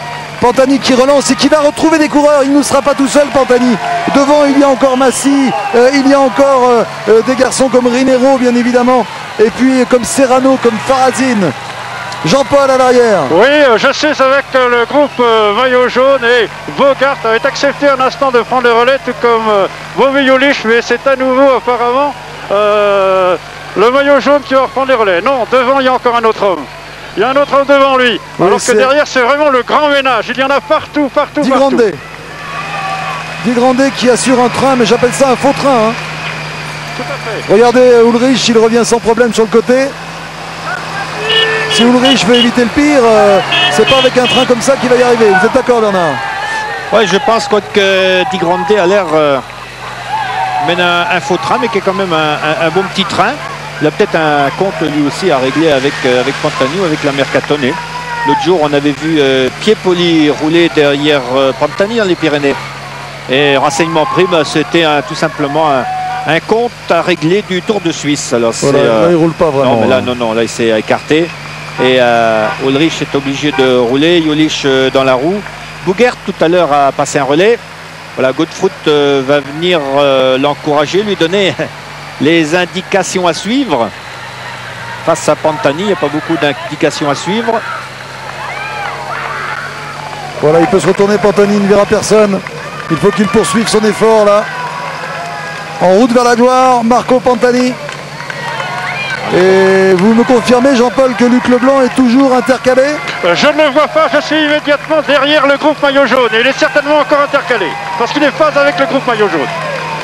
[SPEAKER 2] Pantani qui relance et qui va retrouver des coureurs. Il ne sera pas tout seul, Pantani. Devant, il y a encore Massi, euh, il y a encore euh, euh, des garçons comme Rinero, bien évidemment, et puis comme Serrano, comme Farazine. Jean-Paul à l'arrière.
[SPEAKER 4] Oui, je suis avec le groupe euh, maillot jaune et Bogart avait accepté un instant de prendre le relais, tout comme euh, Bobby Julich, mais c'est à nouveau apparemment euh, le maillot jaune qui va reprendre les relais. Non, devant, il y a encore un autre homme. Il y a un autre homme devant lui.
[SPEAKER 2] Oui,
[SPEAKER 4] alors que derrière, c'est vraiment le grand ménage. Il y en a partout, partout,
[SPEAKER 2] Di
[SPEAKER 4] partout.
[SPEAKER 2] Grande. Di Grande qui assure un train, mais j'appelle ça un faux train. Hein.
[SPEAKER 4] Tout à fait.
[SPEAKER 2] Regardez Ulrich, il revient sans problème sur le côté. Si Ulrich veut éviter le pire, euh, c'est pas avec un train comme ça qu'il va y arriver. Vous êtes d'accord, Bernard?
[SPEAKER 3] Oui, je pense que Di Grande a l'air euh, mène un, un faux train, mais qui est quand même un, un, un bon petit train. Il a peut-être un compte lui aussi à régler avec, euh, avec Pantani ou avec la Mercatone. L'autre jour, on avait vu euh, Piepoli rouler derrière euh, Pantani dans les Pyrénées. Et renseignement pris, bah, c'était tout simplement un, un compte à régler du Tour de Suisse. Alors,
[SPEAKER 2] voilà,
[SPEAKER 3] euh,
[SPEAKER 2] là, il roule pas vraiment.
[SPEAKER 3] Non, mais là,
[SPEAKER 2] hein.
[SPEAKER 3] non, non, là, il s'est écarté. Et euh, Ulrich est obligé de rouler, Julich euh, dans la roue. Bougert tout à l'heure a passé un relais. Voilà, Godefroot euh, va venir euh, l'encourager, lui donner les indications à suivre. Face à Pantani, il n'y a pas beaucoup d'indications à suivre.
[SPEAKER 2] Voilà, il peut se retourner, Pantani, il ne verra personne. Il faut qu'il poursuive son effort là. En route vers la gloire, Marco Pantani. Et vous me confirmez, Jean-Paul, que Luc Leblanc est toujours intercalé?
[SPEAKER 4] Euh, Je ne le vois pas, je suis immédiatement derrière le groupe maillot jaune. Et il est certainement encore intercalé, parce qu'il est phase avec le groupe maillot jaune.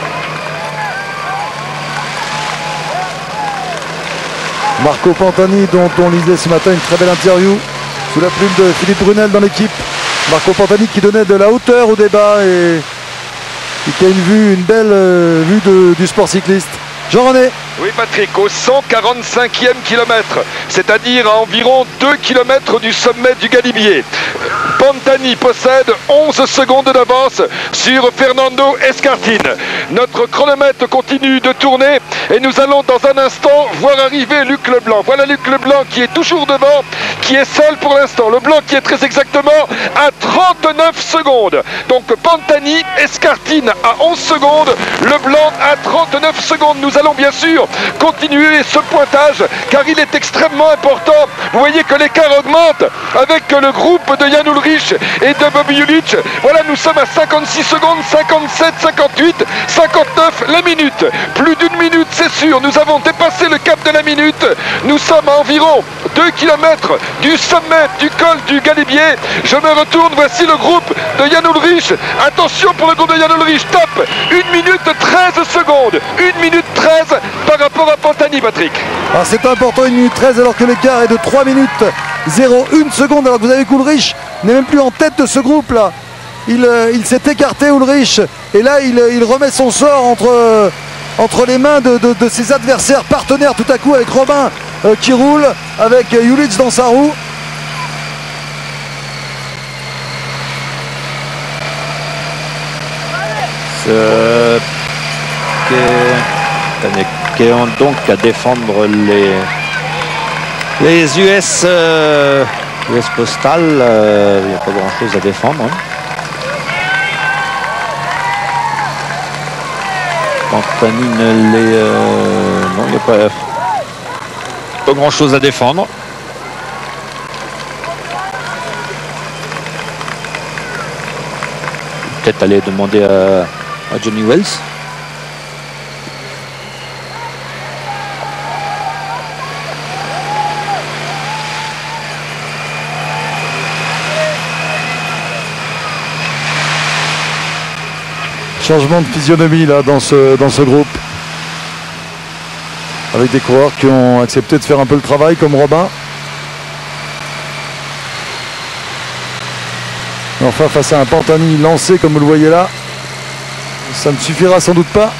[SPEAKER 2] Marco Pantani, dont on lisait ce matin une très belle interview sous la plume de Philippe Brunel dans l'équipe. Marco Pantani qui donnait de la hauteur au débat et, et qui a une vue, une belle euh, vue de, du sport cycliste. Jean-René.
[SPEAKER 1] Oui Patrick, au cent quarante-cinquième kilomètre, c'est-à-dire à environ deux kilomètres du sommet du Galibier. Pantani possède onze secondes d'avance sur Fernando Escartine. Notre chronomètre continue de tourner et nous allons dans un instant voir arriver Luc Leblanc. Voilà Luc Leblanc qui est toujours devant, qui est seul pour l'instant. Leblanc qui est très exactement à trente-neuf secondes. Donc Pantani, Escartine à onze secondes, Leblanc à trente-neuf secondes. Nous allons bien sûr continuer ce pointage car il est extrêmement important. Vous voyez que l'écart augmente avec le groupe de Jan Ullrich et de Bobby Julich. Voilà, nous sommes à cinquante-six secondes, cinquante-sept, cinquante-huit, cinquante-neuf la minute. Plus d'une minute, c'est sûr. Nous avons dépassé le cap de la minute. Nous sommes à environ deux kilomètres du sommet du col du Galibier. Je me retourne, voici le groupe de Jan Ullrich. Attention pour le groupe de Jan Ullrich. Top, une minute treize secondes. une minute treize par rapport à Pantani, Patrick.
[SPEAKER 2] Alors c'est important, une minute treize alors que l'écart est de trois minutes zéro une seconde. Alors que vous avez qu'Ullrich n'est même plus en tête de ce groupe là. Il, euh, il s'est écarté, Ullrich, et là il, il remet son sort entre, euh, entre les mains de, de, de ses adversaires partenaires tout à coup, avec Robin euh, qui roule, avec euh, Julich dans sa roue.
[SPEAKER 3] Ce... qui ont donc à défendre les les U S euh, U S Postal. Euh, il n'y a pas grand chose à défendre, hein. Pantani ne les euh, non, il n'y a pas, pas grand chose à défendre. Peut-être aller demander à, à Johnny Wells.
[SPEAKER 2] Changement de physionomie là dans ce, dans ce groupe. Avec des coureurs qui ont accepté de faire un peu le travail comme Robin. Et enfin face à un Pantani lancé comme vous le voyez là, ça ne suffira sans doute pas.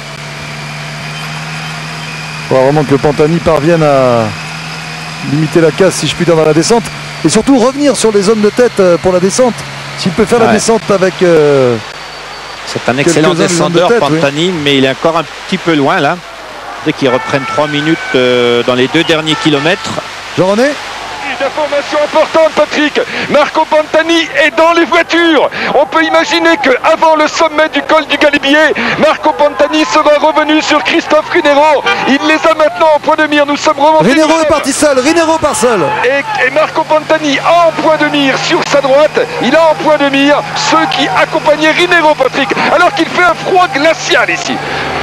[SPEAKER 2] Il faudra vraiment que Pantani parvienne à limiter la casse, si je puis dire, dans la descente. Et surtout revenir sur les zones de tête pour la descente. S'il peut faire ouais. la descente avec... Euh,
[SPEAKER 3] C'est un excellent descendeur, de tête, Pantani, oui. Mais il est encore un petit peu loin là. Dès qu'ils reprennent trois minutes euh, dans les deux derniers kilomètres.
[SPEAKER 2] Jean-René ?
[SPEAKER 1] Information importante, Patrick. Marco Pantani est dans les voitures. On peut imaginer qu'avant le sommet du col du Galibier, Marco Pantani sera revenu sur Christophe Rinero. Il les a maintenant en point de mire. Nous sommes remontés.
[SPEAKER 2] Rinero est parti seul. Rinero part seul.
[SPEAKER 1] Et, et Marco Pantani a en point de mire sur sa droite. Il a en point de mire ceux qui accompagnaient Rinero, Patrick. Alors qu'il fait un froid glacial ici.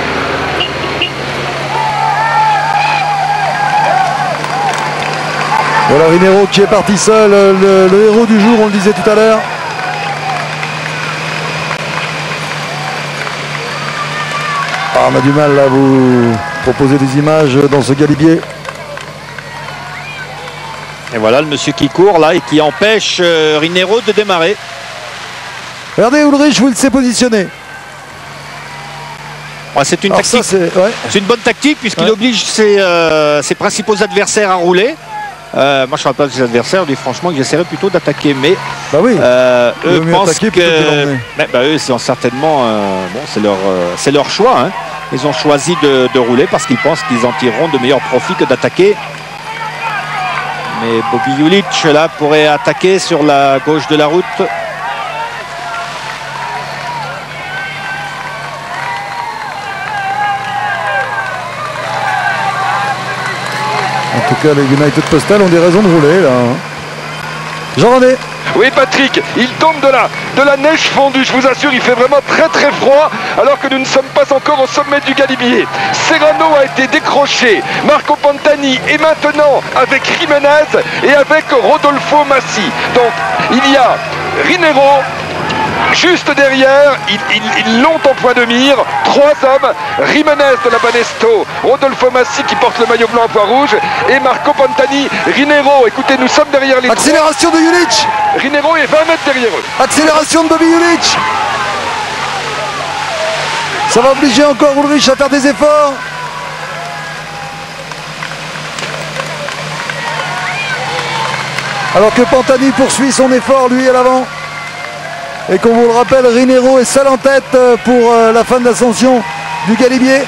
[SPEAKER 2] Voilà Rinero qui est parti seul, le, le héros du jour, on le disait tout à l'heure. Ah, on a du mal à vous proposer des images dans ce Galibier.
[SPEAKER 3] Et voilà le monsieur qui court là et qui empêche euh, Rinero de démarrer.
[SPEAKER 2] Regardez Ulrich où il s'est positionné.
[SPEAKER 3] Ouais, c'est une
[SPEAKER 2] Alors
[SPEAKER 3] tactique.
[SPEAKER 2] ça, c'est ouais.
[SPEAKER 3] C'est une bonne tactique puisqu'il
[SPEAKER 2] Ouais.
[SPEAKER 3] oblige ses, euh, ses principaux adversaires à rouler. Euh, moi je ne serais pas ses adversaires, je dis franchement que j'essaierais plutôt d'attaquer, mais
[SPEAKER 2] Bah oui.
[SPEAKER 3] euh,
[SPEAKER 2] Il
[SPEAKER 3] eux
[SPEAKER 2] vaut mieux
[SPEAKER 3] pensent
[SPEAKER 2] attaquer
[SPEAKER 3] que,
[SPEAKER 2] plutôt que d'emmener.
[SPEAKER 3] bah, bah, eux c'est certainement euh, bon, c'est leur, euh, c'est leur choix. Hein. Ils ont choisi de, de rouler parce qu'ils pensent qu'ils en tireront de meilleurs profits que d'attaquer. Mais Bobby Julich là pourrait attaquer sur la gauche de la route.
[SPEAKER 2] En tout cas, les United Postal ont des raisons de rouler là. Jean-René.
[SPEAKER 1] Oui, Patrick, il tombe de la, de la neige fondue, je vous assure, il fait vraiment très très froid alors que nous ne sommes pas encore au sommet du Galibier. Serrano a été décroché, Marco Pantani est maintenant avec Jiménez et avec Rodolfo Massi. Donc il y a Rinero juste derrière, ils, ils, ils l'ont en point de mire, trois hommes, Jiménez de la Banesto, Rodolfo Massi qui porte le maillot blanc à pois rouge et Marco Pantani. Rinero, écoutez, nous sommes derrière les
[SPEAKER 2] Accélération de Julich.
[SPEAKER 1] trois. Rinero est vingt mètres derrière eux.
[SPEAKER 2] Accélération de Bobby Julich. Ça va obliger encore Ulrich à faire des efforts. Alors que Pantani poursuit son effort, lui, à l'avant. Et qu'on vous le rappelle, Rinero est seul en tête pour la fin de l'ascension du Galibier.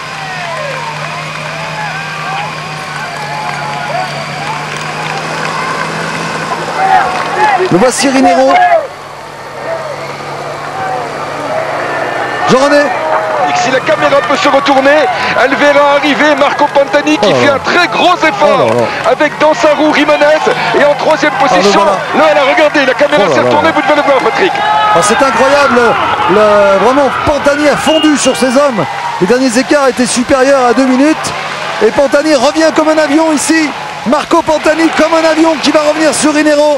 [SPEAKER 2] Le voici Rinero. Jean-René.
[SPEAKER 1] Si la caméra peut se retourner, elle verra arriver Marco Pantani qui
[SPEAKER 2] oh
[SPEAKER 1] fait
[SPEAKER 2] là.
[SPEAKER 1] un très gros effort
[SPEAKER 2] oh là.
[SPEAKER 1] avec dans sa roue Jiménez et en troisième position.
[SPEAKER 2] voilà.
[SPEAKER 1] Là, elle a regardé, la caméra
[SPEAKER 2] Oh là
[SPEAKER 1] s'est
[SPEAKER 2] là.
[SPEAKER 1] retournée, vous devez le voir, Patrick.
[SPEAKER 2] Ah, c'est incroyable, le, vraiment Pantani a fondu sur ses hommes. Les derniers écarts étaient supérieurs à deux minutes. Et Pantani revient comme un avion ici. Marco Pantani comme un avion qui va revenir sur Rinero.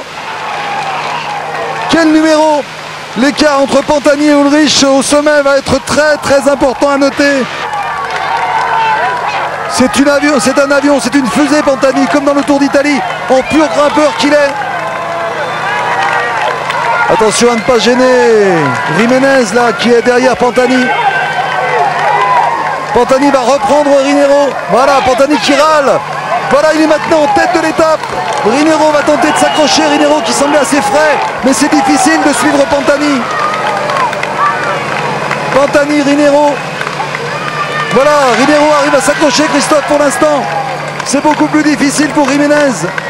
[SPEAKER 2] Quel numéro! L'écart entre Pantani et Ulrich au sommet va être très très important à noter. C'est une avion, c'est un avion, c'est une fusée Pantani, comme dans le Tour d'Italie, en pur grimpeur qu'il est. Attention à ne pas gêner Jiménez là qui est derrière Pantani. Pantani va reprendre Rinero. Voilà, Pantani qui râle. Voilà, il est maintenant en tête de l'étape. Rinero va tenter de s'accrocher. Rinero qui semblait assez frais, mais c'est difficile de suivre Pantani. Pantani, Rinero. Voilà, Rinero arrive à s'accrocher, Christophe, pour l'instant. C'est beaucoup plus difficile pour Jiménez.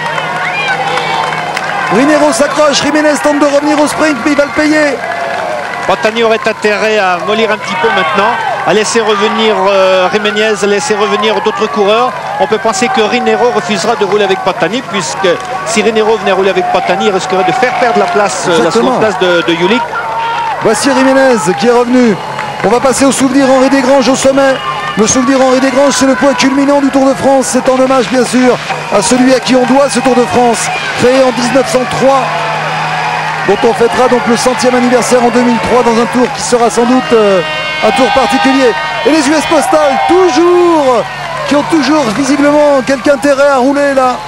[SPEAKER 2] Rinero s'accroche, Jiménez tente de revenir au sprint, mais il va le payer.
[SPEAKER 3] Pantani aurait intérêt à mollir un petit peu maintenant, à laisser revenir euh, Jiménez, à laisser revenir d'autres coureurs. On peut penser que Rinero refusera de rouler avec Pantani, puisque si Rinero venait rouler avec Pantani, il risquerait de faire perdre la place, euh, la seconde place de, de Julich.
[SPEAKER 2] Voici Jiménez qui est revenu. On va passer au souvenir Henri Desgranges au sommet. Le souvenir Henri Desgranges, c'est le point culminant du Tour de France. C'est en hommage, bien sûr, à celui à qui on doit ce Tour de France, créé en mille neuf cent trois, dont on fêtera donc le centième anniversaire en deux mille trois dans un tour qui sera sans doute euh, un tour particulier. Et les U S Postal, toujours, qui ont toujours visiblement quelque intérêt à rouler là.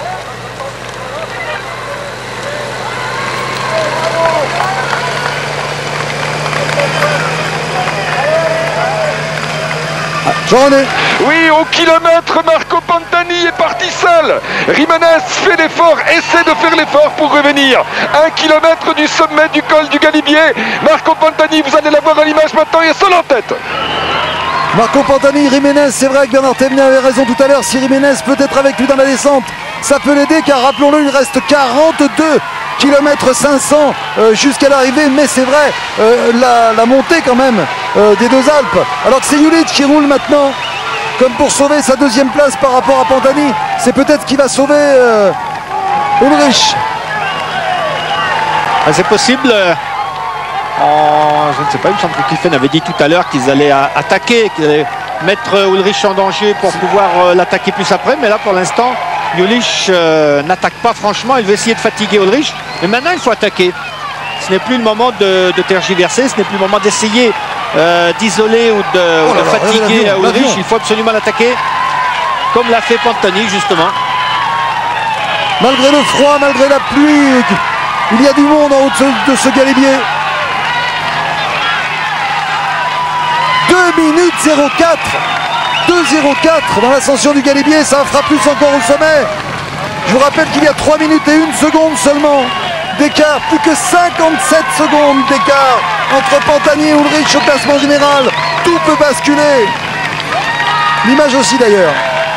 [SPEAKER 2] Jean-René.
[SPEAKER 1] Oui, au kilomètre, Marco Pantani est parti seul. Jiménez fait l'effort, essaie de faire l'effort pour revenir. Un kilomètre du sommet du col du Galibier. Marco Pantani, vous allez la voir à l'image maintenant, il est seul en tête.
[SPEAKER 2] Marco Pantani, Jiménez, c'est vrai que Bernard Thévenin avait raison tout à l'heure. Si Jiménez peut être avec lui dans la descente, ça peut l'aider car rappelons-le, il reste quarante-deux kilomètres cinq cents euh, jusqu'à l'arrivée, mais c'est vrai, euh, la, la montée quand même euh, des deux Alpes. Alors que c'est Jülich qui roule maintenant, comme pour sauver sa deuxième place par rapport à Pantani. C'est peut-être qui va sauver euh, Ulrich.
[SPEAKER 3] Ah, c'est possible. Euh, en, je ne sais pas, il me semble que Kiffen avait dit tout à l'heure qu'ils allaient à, attaquer, qu'ils allaient mettre Ulrich en danger pour pouvoir euh, l'attaquer plus après. Mais là, pour l'instant, Jülich euh, n'attaque pas franchement. Il veut essayer de fatiguer Ulrich. Mais maintenant, il faut attaquer. Ce n'est plus le moment de, de tergiverser. Ce n'est plus le moment d'essayer euh, d'isoler ou de,
[SPEAKER 2] Oh
[SPEAKER 3] ou de
[SPEAKER 2] là là,
[SPEAKER 3] fatiguer
[SPEAKER 2] l'avion,
[SPEAKER 3] Ulrich.
[SPEAKER 2] l'avion.
[SPEAKER 3] Il faut absolument l'attaquer, comme l'a fait Pantani, justement.
[SPEAKER 2] Malgré le froid, malgré la pluie, il y a du monde en haut de ce, de ce galibier. deux minutes zéro quatre. deux zéro quatre dans l'ascension du galibier, ça en fera plus encore au sommet. Je vous rappelle qu'il y a trois minutes et une seconde seulement d'écart, plus que cinquante-sept secondes d'écart entre Pantani et Ulrich au classement général. Tout peut basculer. L'image aussi d'ailleurs.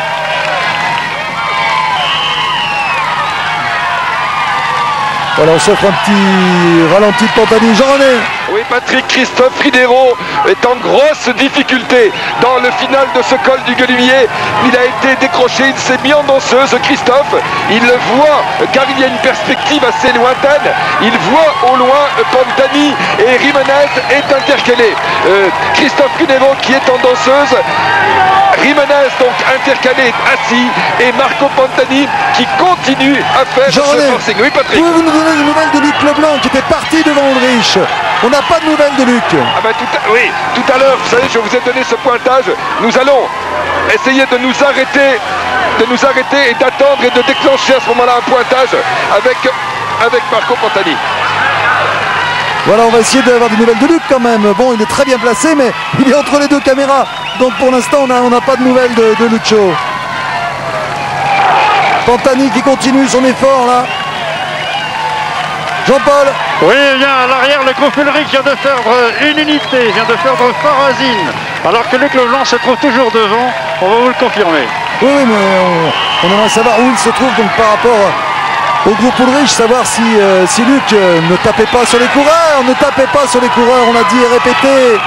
[SPEAKER 2] Voilà, on s'offre un petit ralenti de Pantani. Jean-René.
[SPEAKER 1] Oui, Patrick, Christophe Ridero est en grosse difficulté dans le final de ce col du Galibier. Il a été décroché, il s'est mis en danseuse, Christophe. Il le voit car il y a une perspective assez lointaine. Il voit au loin Pantani et Jiménez est intercalé. Euh, Christophe Ridero qui est en danseuse. Jiménez donc intercalé assis et Marco Pantani qui continue à faire ce forcing. Oui, Patrick.
[SPEAKER 2] Pouvez-vous nous donner des nouvelles de Luc Leblanc qui était parti devant Ulrich? On n'a pas de nouvelles de Luc.
[SPEAKER 1] Ah ben tout à, oui, tout à l'heure, vous savez, je vous ai donné ce pointage. Nous allons essayer de nous arrêter, de nous arrêter et d'attendre et de déclencher à ce moment-là un pointage avec, avec Marco Pantani.
[SPEAKER 2] Voilà, on va essayer d'avoir des nouvelles de Luc quand même. Bon, il est très bien placé, mais il est entre les deux caméras. Donc pour l'instant, on n'a on n'a pas de nouvelles de, de Lucho. Pantani qui continue son effort là. Jean-Paul.
[SPEAKER 4] Oui, bien à l'arrière, le groupe Ulrich vient de perdre une unité, vient de perdre Farazine. Alors que Luc Leblanc se trouve toujours devant, on va vous le confirmer.
[SPEAKER 2] Oui, oui, mais on, on aimerait savoir où il se trouve donc par rapport au groupe Ulrich, savoir si, euh, si Luc euh, ne tapait pas sur les coureurs, ne tapait pas sur les coureurs, on l'a dit et répété.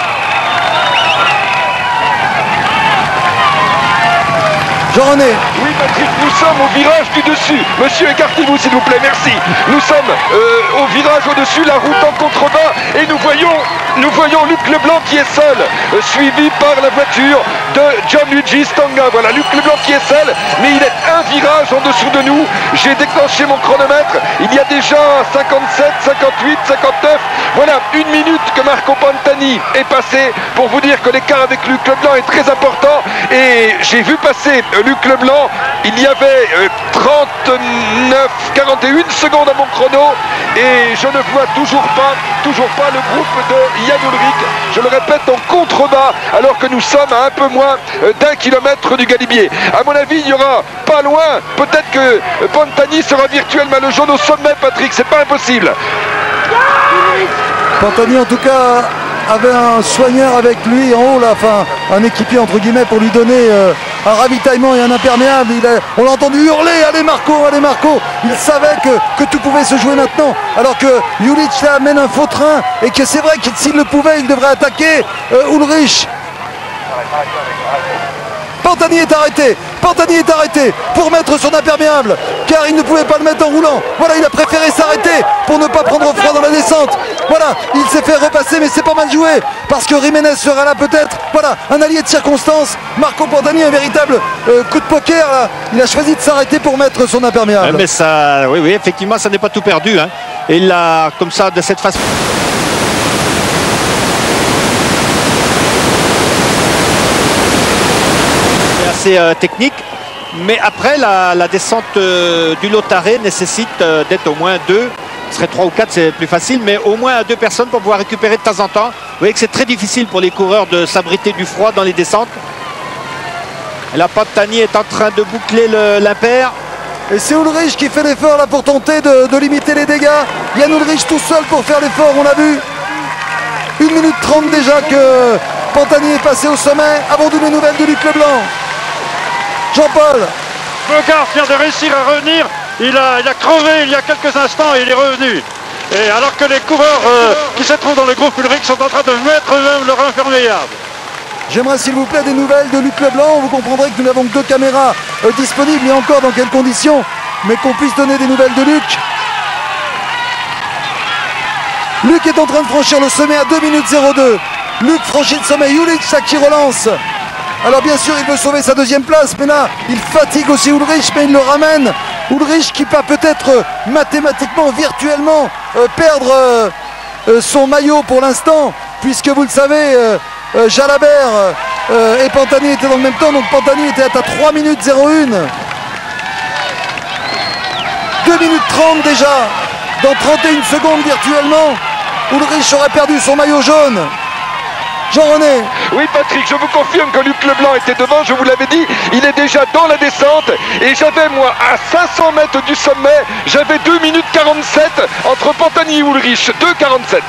[SPEAKER 2] Jean-René.
[SPEAKER 1] Oui, Patrick, nous sommes au virage du dessus. Monsieur, écartez-vous s'il vous plaît, merci. Nous sommes euh, au virage au-dessus, la route en contrebas, et nous voyons, nous voyons Luc Leblanc qui est seul, euh, suivi par la voiture de Gianluigi Stanga. Voilà, Luc Leblanc qui est seul, mais il est un virage en dessous de nous. J'ai déclenché mon chronomètre. Il y a déjà cinquante-sept, cinquante-huit, cinquante-neuf. Voilà, une minute que Marco Pantani est passé pour vous dire que l'écart avec Luc Leblanc est très important. Et j'ai vu passer euh, Luc Leblanc, il y avait euh, trente-neuf, quarante et une secondes à mon chrono et je ne vois toujours pas, toujours pas le groupe de Jan Ullrich. Je le répète, en contrebas, alors que nous sommes à un peu moins euh, d'un kilomètre du Galibier. À mon avis, il y aura pas loin, peut-être que Pantani sera virtuellement le jaune au sommet, Patrick, c'est pas impossible.
[SPEAKER 2] Pantani en tout cas avait un soigneur avec lui en haut là, enfin un équipier entre guillemets pour lui donner euh, un ravitaillement et un imperméable. Il a, on l'a entendu hurler, allez Marco, allez Marco. Il savait que, que tout pouvait se jouer maintenant, alors que Jülich là amène un faux train et que c'est vrai que s'il le pouvait, il devrait attaquer euh, Ulrich. Pantani est arrêté, Pantani est arrêté pour mettre son imperméable car il ne pouvait pas le mettre en roulant. Voilà, il a préféré s'arrêter pour ne pas prendre froid dans la descente. Voilà, il s'est fait repasser mais c'est pas mal joué parce que Jiménez sera là peut-être. Voilà, un allié de circonstance. Marco Pantani, un véritable euh, coup de poker là. Il a choisi de s'arrêter pour mettre son imperméable.
[SPEAKER 3] Ouais, mais ça, oui, oui, effectivement, ça n'est pas tout perdu. Hein. Et il l'a comme ça, de cette façon. C'est euh, technique, mais après la, la descente euh, du Lotaré nécessite euh, d'être au moins deux. Ce serait trois ou quatre, c'est plus facile, mais au moins à deux personnes pour pouvoir récupérer de temps en temps. Vous voyez que c'est très difficile pour les coureurs de s'abriter du froid dans les descentes. Et là, Pantani est en train de boucler l'impair.
[SPEAKER 2] Et c'est Ulrich qui fait l'effort là pour tenter de, de limiter les dégâts. Jan Ullrich tout seul pour faire l'effort, on l'a vu. une minute trente déjà que Pantani est passé au sommet. Avons-nous les nouvelles de Luc Leblanc? Jean-Paul.
[SPEAKER 4] Bogart vient de réussir à revenir. Il a, il a crevé il y a quelques instants et il est revenu. Et alors que les coureurs euh, qui se trouvent dans le groupe Ulrich sont en train de mettre eux-mêmes leur imperméable.
[SPEAKER 2] J'aimerais s'il vous plaît des nouvelles de Luc Leblanc. Vous comprendrez que nous n'avons que deux caméras euh, disponibles et encore dans quelles conditions, mais qu'on puisse donner des nouvelles de Luc. Luc est en train de franchir le sommet à deux minutes zéro deux. Luc franchit le sommet, Jülich ça qui relance. Alors bien sûr il veut sauver sa deuxième place, mais là il fatigue aussi Ulrich, mais il le ramène. Ulrich qui va peut-être euh, mathématiquement, virtuellement euh, perdre euh, euh, son maillot pour l'instant, puisque vous le savez, euh, euh, Jalabert euh, et Pantani étaient dans le même temps, donc Pantani était à trois minutes zéro un. deux minutes trente déjà, dans trente et une secondes virtuellement, Ulrich aurait perdu son maillot jaune. Jean-René.
[SPEAKER 1] Oui Patrick, je vous confirme que Luc Leblanc était devant, je vous l'avais dit, il est déjà dans la descente et j'avais moi à cinq cents mètres du sommet, j'avais deux minutes quarante-sept entre Pantani et Ulrich, deux quarante-sept.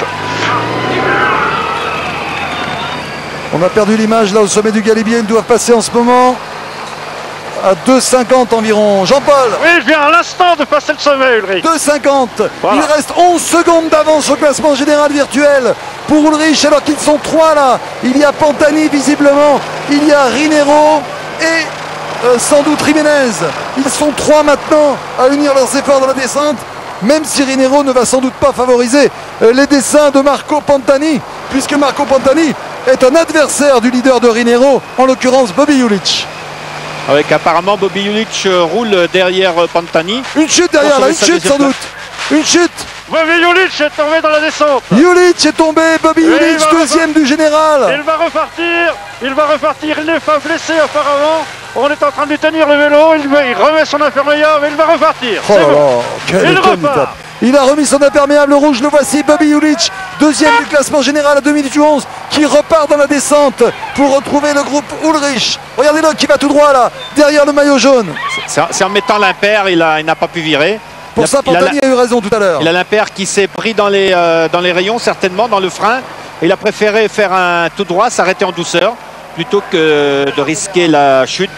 [SPEAKER 2] On a perdu l'image là au sommet du Galibier, ils doivent passer en ce moment à deux cinquante environ. Jean-Paul.
[SPEAKER 4] Oui, il vient à l'instant de passer le sommet, Ulrich.
[SPEAKER 2] deux cinquante.
[SPEAKER 4] Voilà.
[SPEAKER 2] Il reste onze secondes d'avance au classement général virtuel pour Ulrich, alors qu'ils sont trois là. Il y a Pantani visiblement, il y a Rinero et euh, sans doute Jiménez. Ils sont trois maintenant à unir leurs efforts dans la descente, même si Rinero ne va sans doute pas favoriser euh, les dessins de Marco Pantani, puisque Marco Pantani est un adversaire du leader de Rinero, en l'occurrence Bobby Jülich.
[SPEAKER 3] Avec apparemment Bobby Jülich roule derrière Pantani.
[SPEAKER 2] Une chute derrière là, une chute sans doute. Une chute.
[SPEAKER 4] Bobby Jülich est tombé dans la descente.
[SPEAKER 2] Jülich est tombé, Bobby Jülich, deuxième du général.
[SPEAKER 4] Il va repartir, il va repartir, il n'est pas blessé auparavant. On est en train de lui tenir le vélo, il, il remet son imperméable et il va repartir.
[SPEAKER 2] Oh là
[SPEAKER 4] bon.
[SPEAKER 2] là, quelle,
[SPEAKER 4] il
[SPEAKER 2] quelle étape. Il a remis son imperméable rouge, le voici, Bobby Jülich, deuxième du classement général à deux minutes onze, qui repart dans la descente pour retrouver le groupe Ulrich. Regardez-le qui va tout droit là, derrière le maillot jaune.
[SPEAKER 3] C'est en mettant l'impair, il n'a il n'a pas pu virer.
[SPEAKER 2] Pour
[SPEAKER 3] il
[SPEAKER 2] ça,
[SPEAKER 3] a,
[SPEAKER 2] Pantani a, a eu raison tout à l'heure.
[SPEAKER 3] Il a l'impair qui s'est pris dans les, euh, dans les rayons, certainement, dans le frein. Il a préféré faire un tout droit, s'arrêter en douceur, plutôt que de risquer la chute.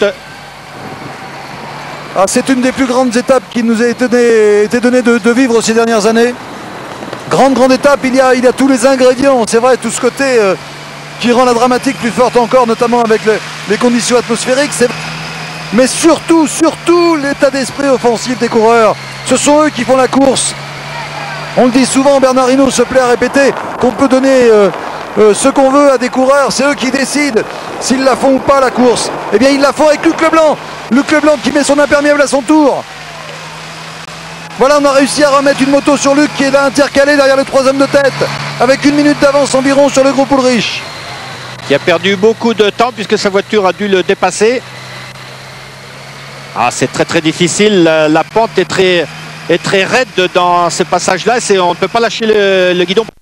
[SPEAKER 2] Ah, c'est une des plus grandes étapes qui nous a été donnée, été donnée de, de vivre ces dernières années. Grande, grande étape, il y a, il y a tous les ingrédients, c'est vrai, tout ce côté euh, qui rend la dramatique plus forte encore, notamment avec le, les conditions atmosphériques. Mais surtout, surtout l'état d'esprit offensif des coureurs. Ce sont eux qui font la course. On le dit souvent, Bernard Hinault se plaît à répéter qu'on peut donner euh, euh, ce qu'on veut à des coureurs. C'est eux qui décident s'ils la font ou pas la course. Eh bien, ils la font avec Luc Leblanc. Luc Leblanc qui met son imperméable à son tour. Voilà, on a réussi à remettre une moto sur Luc qui est là intercalé derrière le troisième de tête, avec une minute d'avance environ sur le groupe Ulrich.
[SPEAKER 3] Qui a perdu beaucoup de temps puisque sa voiture a dû le dépasser. Ah, c'est très très difficile, la, la pente est très, est très raide dans ce passage-là, on ne peut pas lâcher le, le guidon.